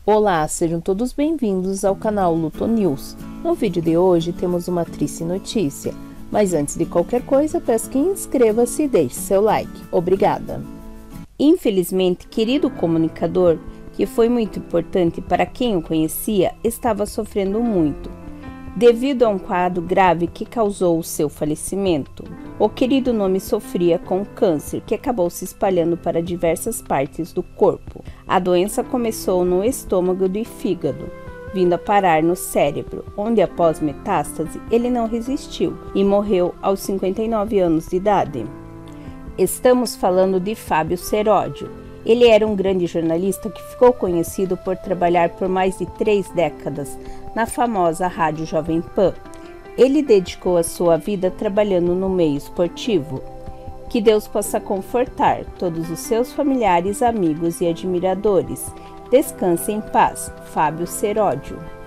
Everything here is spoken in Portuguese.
Olá, sejam todos bem-vindos ao canal Luto News. No vídeo de hoje temos uma triste notícia, mas antes de qualquer coisa peço que inscreva-se e deixe seu like. Obrigada! Infelizmente, querido comunicador, que foi muito importante para quem o conhecia, estava sofrendo muito, devido a um quadro grave que causou o seu falecimento. O querido nome sofria com câncer, que acabou se espalhando para diversas partes do corpo. A doença começou no estômago e fígado, vindo a parar no cérebro, onde após metástase ele não resistiu e morreu aos 59 anos de idade. Estamos falando de Fábio Seródio. Ele era um grande jornalista que ficou conhecido por trabalhar por mais de 3 décadas na famosa Rádio Jovem Pan. Ele dedicou a sua vida trabalhando no meio esportivo. Que Deus possa confortar todos os seus familiares, amigos e admiradores. Descanse em paz, Fábio Seródio.